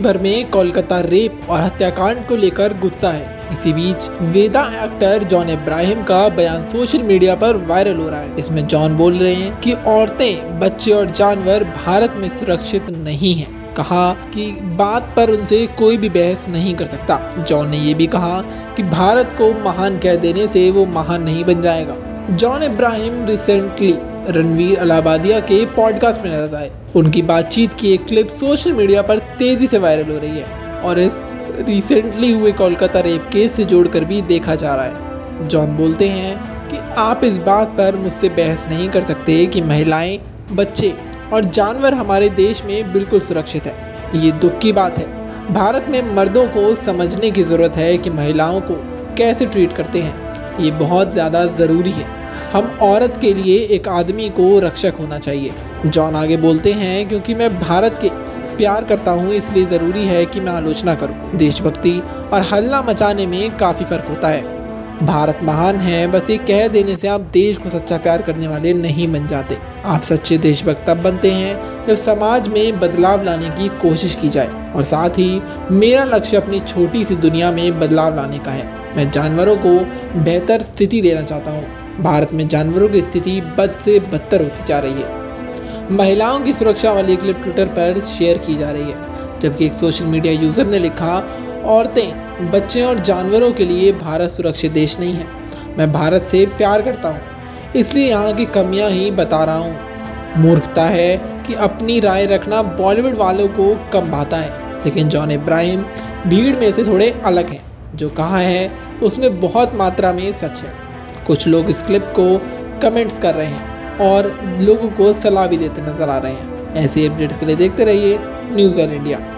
भर में कोलकाता रेप और हत्याकांड को लेकर गुस्सा है। इसी बीच वेदा एक्टर जॉन इब्राहिम का बयान सोशल मीडिया पर वायरल हो रहा है। इसमें जॉन बोल रहे हैं कि औरतें, बच्चे और जानवर भारत में सुरक्षित नहीं हैं। कहा कि बात पर उनसे कोई भी बहस नहीं कर सकता। जॉन ने ये भी कहा कि भारत को महान कह देने से वो महान नहीं बन जाएगा। जॉन इब्राहिम रिसेंटली रणवीर अलाहाबादिया के पॉडकास्ट में नजर आए। उनकी बातचीत की एक क्लिप सोशल मीडिया पर तेजी से वायरल हो रही है और इस रिसेंटली हुए कोलकाता रेप केस से जोड़कर भी देखा जा रहा है। जॉन बोलते हैं कि आप इस बात पर मुझसे बहस नहीं कर सकते कि महिलाएं, बच्चे और जानवर हमारे देश में बिल्कुल सुरक्षित है। ये दुख की बात है। भारत में मर्दों को समझने की ज़रूरत है कि महिलाओं को कैसे ट्रीट करते हैं। ये बहुत ज़्यादा ज़रूरी है। हम औरत के लिए एक आदमी को रक्षक होना चाहिए। जॉन आगे बोलते हैं, क्योंकि मैं भारत के प्यार करता हूँ इसलिए ज़रूरी है कि मैं आलोचना करूँ। देशभक्ति और हल्ला मचाने में काफ़ी फ़र्क होता है। भारत महान है, बस ये कह देने से आप देश को सच्चा प्यार करने वाले नहीं बन जाते। आप सच्चे देशभक्त तब बनते हैं जब समाज में बदलाव लाने की कोशिश की जाए। और साथ ही मेरा लक्ष्य अपनी छोटी सी दुनिया में बदलाव लाने का है। मैं जानवरों को बेहतर स्थिति देना चाहता हूँ। भारत में जानवरों की स्थिति बद से बदतर होती जा रही है। महिलाओं की सुरक्षा वाली क्लिप ट्विटर पर शेयर की जा रही है, जबकि एक सोशल मीडिया यूज़र ने लिखा, औरतें, बच्चे और जानवरों के लिए भारत सुरक्षित देश नहीं है। मैं भारत से प्यार करता हूँ, इसलिए यहाँ की कमियाँ ही बता रहा हूँ। मूर्खता है कि अपनी राय रखना बॉलीवुड वालों को कम भाता है, लेकिन जॉन इब्राहिम भीड़ में से थोड़े अलग हैं। जो कहा है उसमें बहुत मात्रा में सच है। कुछ लोग इस क्लिप को कमेंट्स कर रहे हैं और लोगों को सलाह भी देते नजर आ रहे हैं। ऐसे अपडेट्स के लिए देखते रहिए न्यूज़ वैन इंडिया।